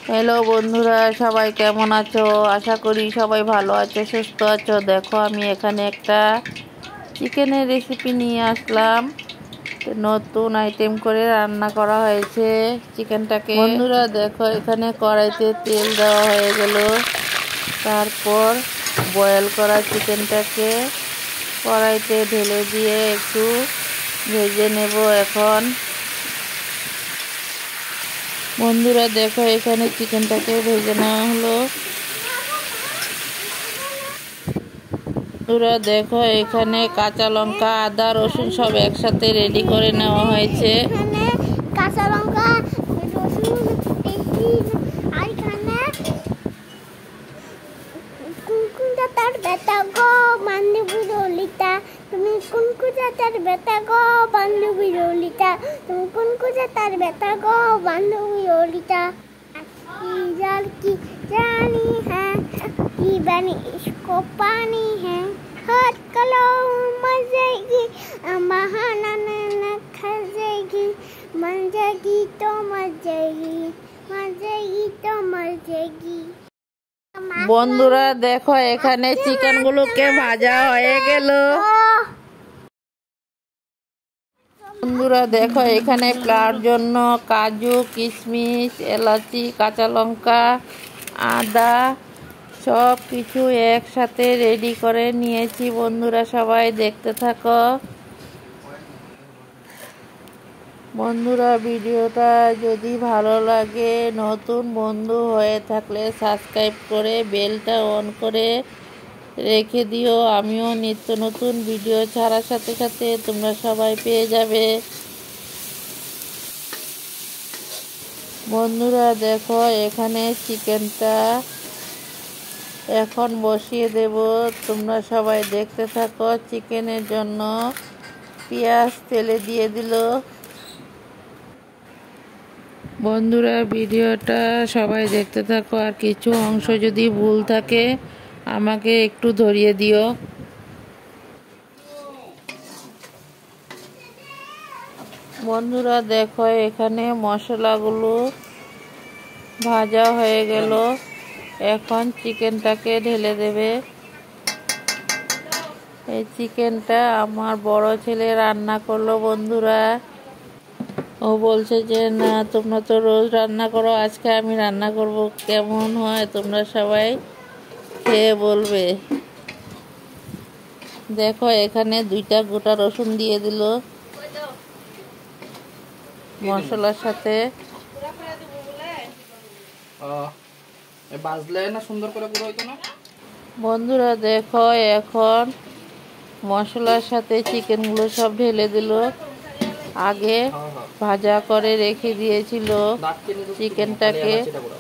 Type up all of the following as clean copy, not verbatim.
Hello বন্ধুরা, সবাই কেমন আছো? আশা করি সবাই ভালো আছো, সুস্থ আছো। দেখো আমি এখানে একটা চিকেনের রেসিপি নিয়ে আসলাম। নতুন আইটেম করে রান্না করা হয়েছে চিকেনটাকে। বন্ধুরা দেখো, এখানে কড়াইতে তেল দেওয়া হয়ে গেল। তারপর বয়েল করা চিকেনটাকে কড়াইতে ঢেলে দিয়ে একটু ভেজে নেব এখন। বন্ধুরা দেখো, এখানে চিকেনটাকে ভেজে নেওয়া হলো। বন্ধুরা দেখো, এখানে কাঁচা লঙ্কা, আদা, রসুন সব একসাথে রেডি করে নেওয়া হয়েছে। কাঁচা লঙ্কা, রসুন, আর এখানে কুনকুজাতার বেটা গো বান্ধবী ললিতা, তুমি কুনকুজাতার বেটা গো বান্ধবী ললিতা, তুমি কুনকুজাতার বেটা গো বান্ধবী ললিতা। की जानी है की बनी इसको पानी है हाथ कलो मजेगी महाना न खजेगी मर जाएगी तो मर जाएगी मर जाएगी तो मर जाएगी। বন্ধুরা দেখো, এখানে চিকেনগুলোকে ভাজা হয়ে গেল। বন্ধুরা দেখো, এখানে পোলাওর জন্য কাজু, কিশমিশ, এলাচি, কাঁচা লঙ্কা, আদা সব কিছু একসাথে রেডি করে নিয়েছি। বন্ধুরা সবাই দেখতে থাকো। বন্ধুরা ভিডিওটা যদি ভালো লাগে, নতুন বন্ধু হয়ে থাকলে সাবস্ক্রাইব করে বেলটা অন করে রেখে দিও। আমিও নিত্য নতুন ভিডিও ছাড়ার সাথে সাথে তোমরা সবাই পেয়ে যাবে। বন্ধুরা দেখো, এখানে চিকেনটা এখন বসিয়ে দেব। তোমরা সবাই দেখতে থাকো। চিকেনের জন্য পেঁয়াজ তেলে দিয়ে দিল। বন্ধুরা ভিডিওটা সবাই দেখতে থাকো, আর কিছু অংশ যদি ভুল থাকে আমাকে একটু ধরিয়ে দিও। বন্ধুরা দেখো, এখানে মশলাগুলো ভাজা হয়ে গেল। এখন চিকেনটাকে ঢেলে দেবে। এই চিকেনটা আমার বড় ছেলে রান্না করলো। বন্ধুরা ও বলছে যে না, তোমরা তো রোজ রান্না করো, আজকে আমি রান্না করব, কেমন হয় তোমরা সবাই খেয়ে বলবে। দেখো, এখানে 2টা গোটা রসুন দিয়ে দিল মশলার সাথে। বন্ধুরা দেখো, এখন মশলার সাথে চিকেনগুলো সব ঢেলে দিল। আগে ভাজা করে রেখে দিয়েছিল চিকেনটাকে,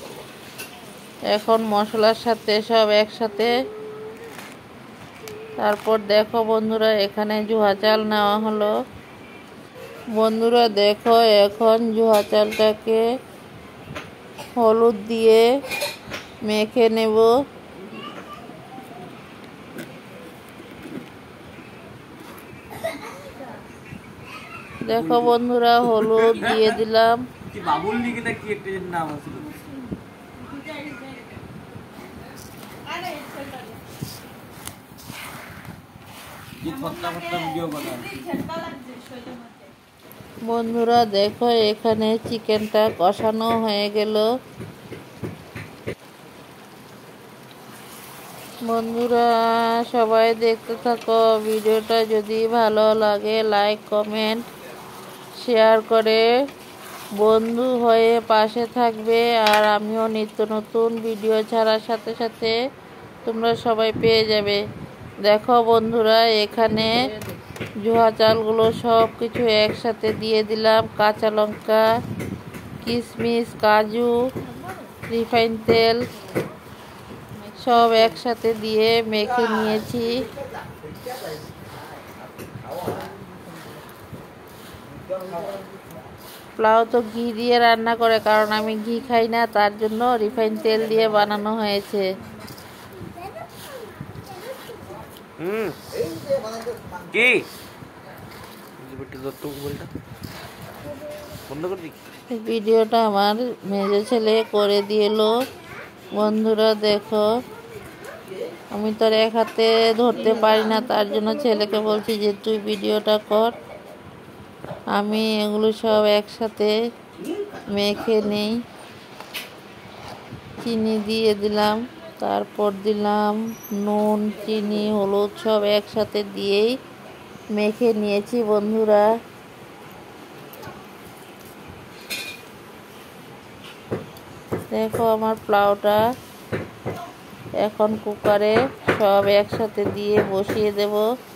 এখন মশলার সাথে সব একসাথে। তারপর দেখো বন্ধুরা, এখানে জুয়া চাল নেওয়া হলো। বন্ধুরা দেখো, এখন জুয়া চালটাকে হলুদ দিয়ে মেখে নেব। দেখো বন্ধুরা, হলুদ দিয়ে দিলাম। বন্ধুরা দেখো, এখানে চিকেনটা কষানো হয়ে গেল। বন্ধুরা সবাই দেখতে থাকো। ভিডিওটা যদি ভালো লাগে লাইক, কমেন্ট, শেয়ার করে বন্ধু হয়ে পাশে থাকবে। আর আমিও নিত্য নতুন ভিডিও ছাড়ার সাথে সাথে তোমরা সবাই পেয়ে যাবে। দেখো বন্ধুরা, এখানে জুয়া চালগুলো সব কিছু একসাথে দিয়ে দিলাম। কাঁচা লঙ্কা, কিশমিশ, কাজু, রিফাইন তেল সব একসাথে দিয়ে মেখে নিয়েছি। পোলাও তো ঘি দিয়ে রান্না করে, কারণ আমি ঘি খাই না, তার জন্য রিফাইন তেল দিয়ে বানানো হয়েছে। কি ভিডিওটা আমার মেজো ছেলে করে দিল। বন্ধুরা দেখো, আমি তো এক হাতে ধরতে পারি না, তার জন্য ছেলেকে বলছি যে তুই ভিডিওটা কর। আমি এগুলো সব একসাথে মেখে নেই। চিনি দিয়ে দিলাম, তারপর দিলাম নুন, চিনি, হলুদ সব একসাথে দিয়েই মেখে নিয়েছি বন্ধুরা। দেখো আমার পোলাওটা এখন কুকারে সব একসাথে দিয়ে বসিয়ে দেব।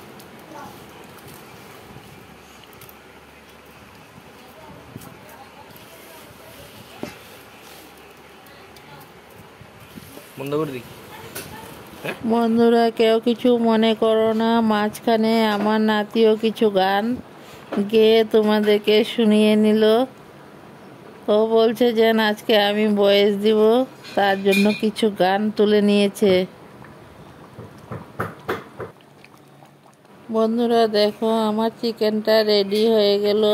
বন্ধুরা কেউ কিছু মনে করো না, মাঝখানে আমার নাতিও কিছু গান গেয়ে তোমাদেরকে শুনিয়ে নিল। ও বলছে যে আজকে আমি ভয়েস দিব, তার জন্য কিছু গান তুলে নিয়েছে। বন্ধুরা দেখো আমার চিকেনটা রেডি হয়ে গেল।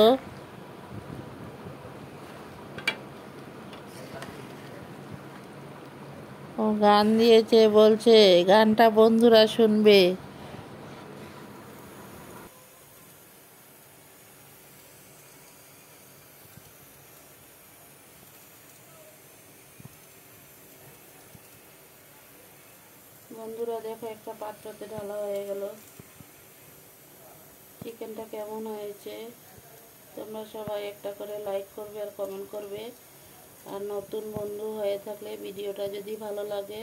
ও গান দিয়েছে, বলছে গানটা বন্ধুরা শুনবে। বন্ধুরা দেখো একটা পাত্রতে ঢালা হয়ে গেল। চিকেনটা কেমন হয়েছে তোমরা সবাই একটা করে লাইক করবে আর কমেন্ট করবে। আর নতুন বন্ধু হয়ে থাকলে ভিডিওটা যদি ভালো লাগে,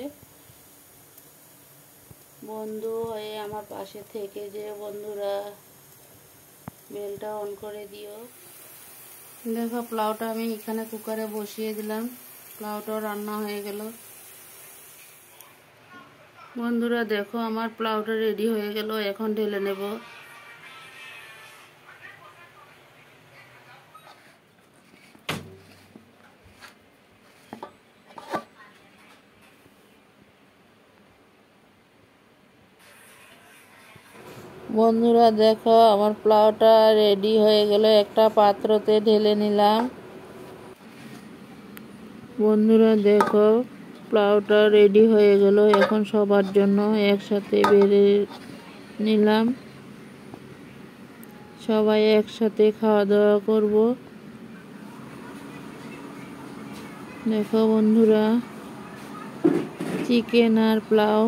বন্ধু হয়ে আমার পাশে থেকে যে বন্ধুরা বেলটা অন করে দিও। দেখো পোলাওটা আমি এখানে কুকারে বসিয়ে দিলাম, পোলাওটাও রান্না হয়ে গেল। বন্ধুরা দেখো আমার পোলাওটা রেডি হয়ে গেল, এখন ঢেলে নেব। বন্ধুরা দেখো আমার পোলাওটা রেডি হয়ে গেল, একটা পাত্রতে ঢেলে নিলাম। বন্ধুরা দেখো পোলাওটা রেডি হয়ে গেল, এখন সবার জন্য একসাথে বেড়ে নিলাম। সবাই একসাথে খাওয়া দাওয়া করব। দেখো বন্ধুরা চিকেন আর পোলাও,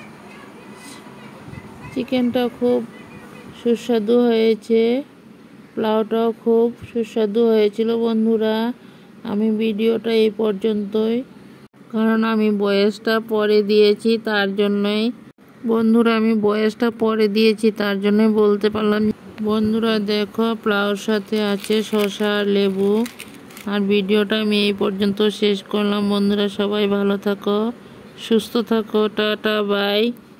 চিকেনটা খুব সুস্বাদু হয়েছে, পোলাওটাও খুব সুস্বাদু হয়েছিল। বন্ধুরা আমি ভিডিওটা এই পর্যন্তই, কারণ আমি ভয়েসটা পরে দিয়েছি তার জন্যই। বন্ধুরা আমি ভয়েসটা পরে দিয়েছি তার জন্যই বলতে পারলাম। বন্ধুরা দেখো পোলাওর সাথে আছে শসা আর লেবু। আর ভিডিওটা আমি এই পর্যন্ত শেষ করলাম। বন্ধুরা সবাই ভালো থাকো, সুস্থ থাকো, টাটা বাই।